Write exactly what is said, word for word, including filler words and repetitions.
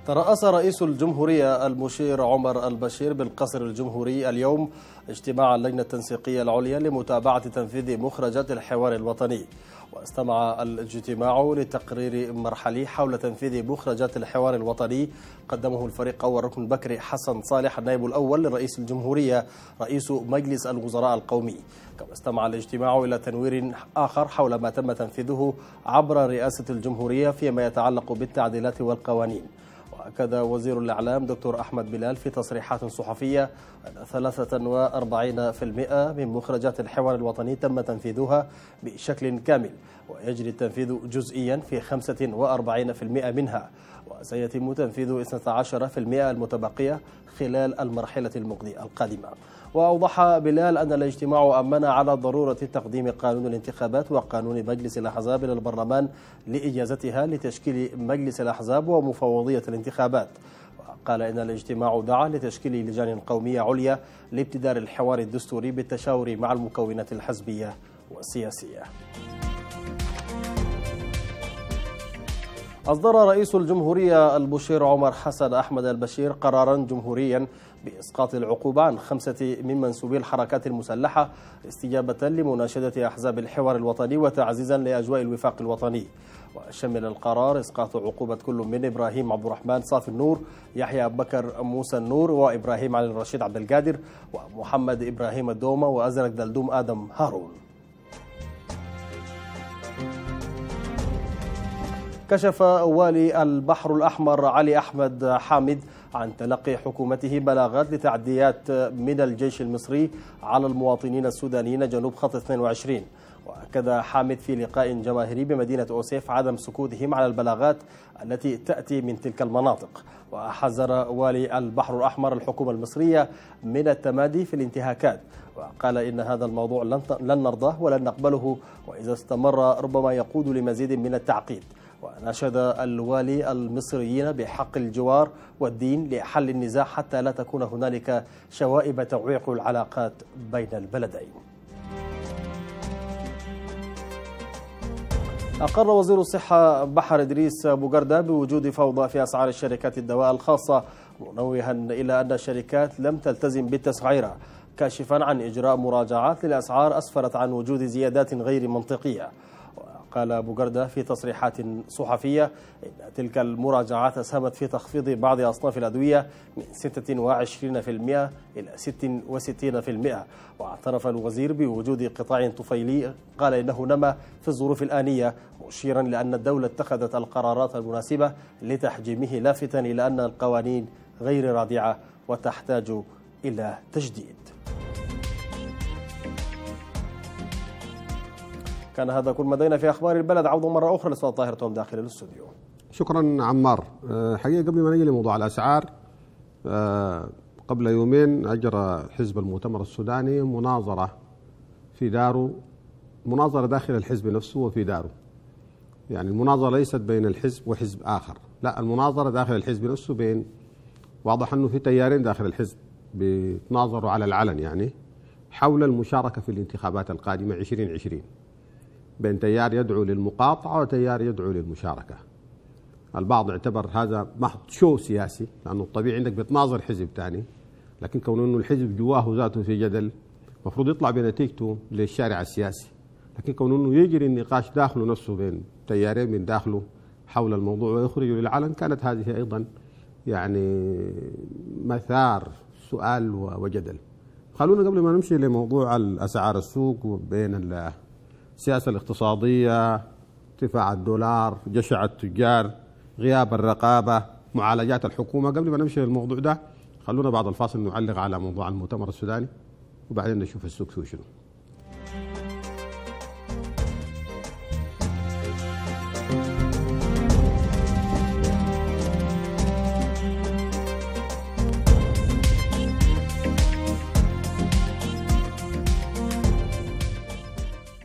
ترأس رئيس الجمهورية المشير عمر البشير بالقصر الجمهوري اليوم اجتماع اللجنة التنسيقية العليا لمتابعة تنفيذ مخرجات الحوار الوطني، واستمع الاجتماع لتقرير مرحلي حول تنفيذ مخرجات الحوار الوطني قدمه الفريق أول ركن بكري حسن صالح النائب الأول لرئيس الجمهورية رئيس مجلس الوزراء القومي. كما استمع الاجتماع إلى تنوير آخر حول ما تم تنفيذه عبر رئاسة الجمهورية فيما يتعلق بالتعديلات والقوانين. وأكد وزير الإعلام دكتور أحمد بلال في تصريحات صحفية أن ثلاثة وأربعين بالمئة من مخرجات الحوار الوطني تم تنفيذها بشكل كامل، ويجري التنفيذ جزئيا في خمسة وأربعين بالمئة منها، وسيتم تنفيذ اثنتا عشرة بالمئة المتبقية خلال المرحلة القادمة. وأوضح بلال أن الاجتماع أمن على ضرورة تقديم قانون الانتخابات وقانون مجلس الأحزاب إلى البرلمان لإجازتها لتشكيل مجلس الأحزاب ومفوضية الانتخابات. وقال إن الاجتماع دعا لتشكيل لجان قومية عليا لابتدار الحوار الدستوري بالتشاور مع المكونات الحزبية والسياسية. أصدر رئيس الجمهورية المشير عمر حسن أحمد البشير قرارا جمهوريا بإسقاط العقوبة عن خمسة من منسوبي الحركات المسلحة استجابة لمناشدة أحزاب الحوار الوطني وتعزيزا لأجواء الوفاق الوطني. وشمل القرار إسقاط عقوبة كل من إبراهيم عبد الرحمن صافي النور، يحيى بكر موسى النور، وإبراهيم علي الرشيد عبد القادر، ومحمد إبراهيم الدومة، وأزرق دلدوم آدم هارون. كشف والي البحر الأحمر علي أحمد حامد عن تلقي حكومته بلاغات لتعديات من الجيش المصري على المواطنين السودانيين جنوب خط اثنين وعشرين. وأكد حامد في لقاء جماهيري بمدينة أوسيف عدم سكوتهم على البلاغات التي تأتي من تلك المناطق. وحذر والي البحر الأحمر الحكومة المصرية من التمادي في الانتهاكات، وقال إن هذا الموضوع لن نرضاه ولن نقبله، وإذا استمر ربما يقود لمزيد من التعقيد. وناشد الوالي المصريين بحق الجوار والدين لحل النزاع حتى لا تكون هنالك شوائب تعوق العلاقات بين البلدين. أقر وزير الصحة بحر إدريس بوغردة بوجود فوضى في أسعار الشركات الدواء الخاصة، منوها إلى أن الشركات لم تلتزم بالتسعيرة، كاشفا عن إجراء مراجعات للأسعار أسفرت عن وجود زيادات غير منطقية. قال بوغردة في تصريحات صحفية إن تلك المراجعات أسهمت في تخفيض بعض أصناف الأدوية من ستة وعشرين بالمئة إلى ستة وستين بالمئة. واعترف الوزير بوجود قطاع طفيلي قال إنه نما في الظروف الآنية، مشيرا لأن الدولة اتخذت القرارات المناسبة لتحجيمه، لافتا إلى أن القوانين غير رادعة وتحتاج إلى تجديد. كان هذا كل ما لدينا في أخبار البلد. عودة مرة أخرى لأستاذ طاهر توم داخل الاستوديو. شكرا عمار. حقيقة قبل ما نجي لموضوع الأسعار، قبل يومين أجرى حزب المؤتمر السوداني مناظرة في داره، مناظرة داخل الحزب نفسه وفي داره. يعني المناظرة ليست بين الحزب وحزب آخر، لا، المناظرة داخل الحزب نفسه، بين واضح أنه في تيارين داخل الحزب بيتناظروا على العلن يعني حول المشاركة في الانتخابات القادمة عشرين عشرين، بين تيار يدعو للمقاطعة وتيار يدعو للمشاركة. البعض اعتبر هذا محض شو سياسي، لأنه الطبيعي عندك بتناظر حزب ثاني، لكن كون أنه الحزب جواه ذاته في جدل المفروض يطلع بنتيجته للشارع السياسي، لكن كون أنه يجري النقاش داخله نفسه بين تيارين من داخله حول الموضوع ويخرجوا للعلن، كانت هذه أيضا يعني مثار سؤال وجدل. خلونا قبل ما نمشي لموضوع الأسعار السوق بين السياسة الاقتصادية، ارتفاع الدولار، جشع التجار، غياب الرقابة، معالجات الحكومة، قبل ما نمشي للموضوع ده خلونا بعد الفاصل نعلق على موضوع المؤتمر السوداني وبعدين نشوف السوق فيه شنو.